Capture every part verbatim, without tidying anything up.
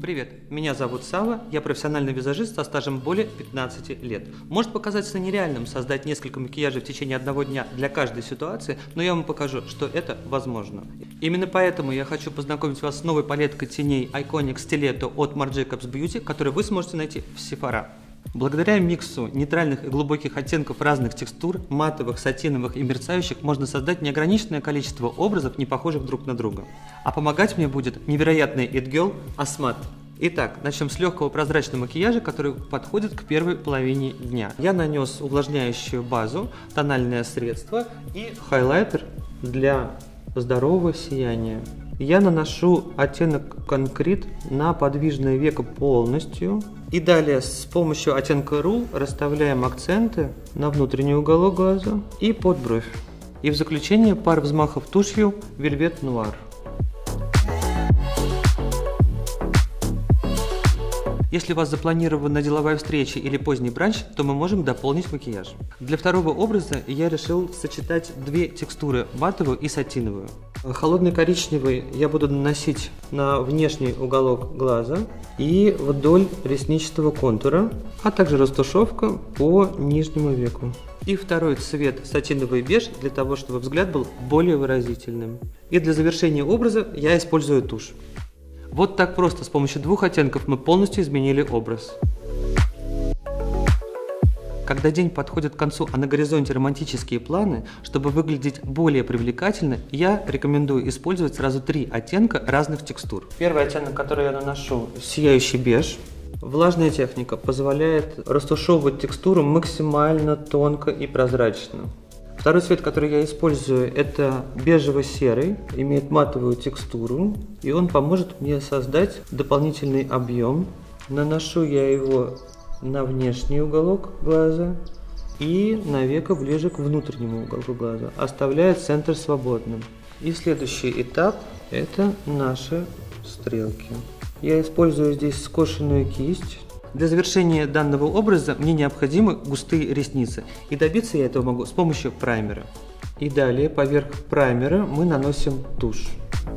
Привет, меня зовут Сава, я профессиональный визажист со стажем более пятнадцати лет. Может показаться нереальным создать несколько макияжей в течение одного дня для каждой ситуации, но я вам покажу, что это возможно. Именно поэтому я хочу познакомить вас с новой палеткой теней Iconic Stiletto от Marc Jacobs Beauty, которую вы сможете найти в Sephora. Благодаря миксу нейтральных и глубоких оттенков разных текстур, матовых, сатиновых и мерцающих, можно создать неограниченное количество образов, не похожих друг на друга. А помогать мне будет невероятный It Girl Asmat. Итак, начнем с легкого прозрачного макияжа, который подходит к первой половине дня. Я нанес увлажняющую базу, тональное средство и хайлайтер для здорового сияния. Я наношу оттенок конкрет на подвижное веко полностью. И далее с помощью оттенка Rule расставляем акценты на внутренний уголок глаза и под бровь. И в заключение пара взмахов тушью Velvet Noir. Если у вас запланирована деловая встреча или поздний бранч, то мы можем дополнить макияж. Для второго образа я решил сочетать две текстуры, матовую и сатиновую. Холодный коричневый я буду наносить на внешний уголок глаза и вдоль ресничного контура, а также растушевка по нижнему веку. И второй цвет сатиновый беж, для того, чтобы взгляд был более выразительным. И для завершения образа я использую тушь. Вот так просто, с помощью двух оттенков мы полностью изменили образ. Когда день подходит к концу, а на горизонте романтические планы, чтобы выглядеть более привлекательно, я рекомендую использовать сразу три оттенка разных текстур. Первый оттенок, который я наношу, сияющий беж. Влажная техника позволяет растушевывать текстуру максимально тонко и прозрачно. Второй цвет, который я использую, это бежево-серый, имеет матовую текстуру, и он поможет мне создать дополнительный объем. Наношу я его на внешний уголок глаза и на веко ближе к внутреннему уголку глаза, оставляя центр свободным. И следующий этап – это наши стрелки. Я использую здесь скошенную кисть. Для завершения данного образа мне необходимы густые ресницы, и добиться я этого могу с помощью праймера. И далее поверх праймера мы наносим тушь.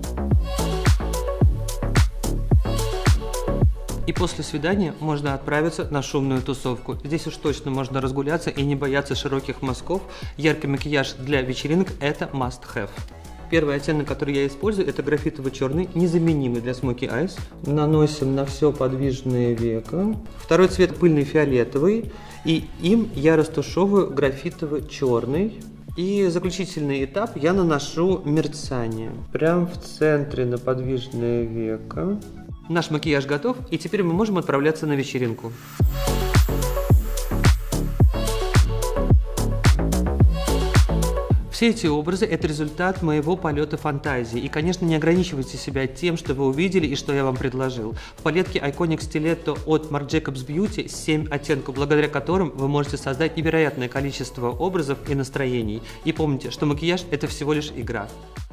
И после свидания можно отправиться на шумную тусовку. Здесь уж точно можно разгуляться и не бояться широких мазков. Яркий макияж для вечеринок – это must have. Первый оттенок, который я использую, это графитовый черный, незаменимый для Smoky Eyes. Наносим на все подвижное веко. Второй цвет пыльный фиолетовый, и им я растушевываю графитовый черный. И заключительный этап я наношу мерцание. Прям в центре на подвижное веко. Наш макияж готов, и теперь мы можем отправляться на вечеринку. Все эти образы – это результат моего полета фантазии. И, конечно, не ограничивайте себя тем, что вы увидели и что я вам предложил. В палетке Iconic Stiletto от Marc Jacobs Beauty семь оттенков, благодаря которым вы можете создать невероятное количество образов и настроений. И помните, что макияж – это всего лишь игра.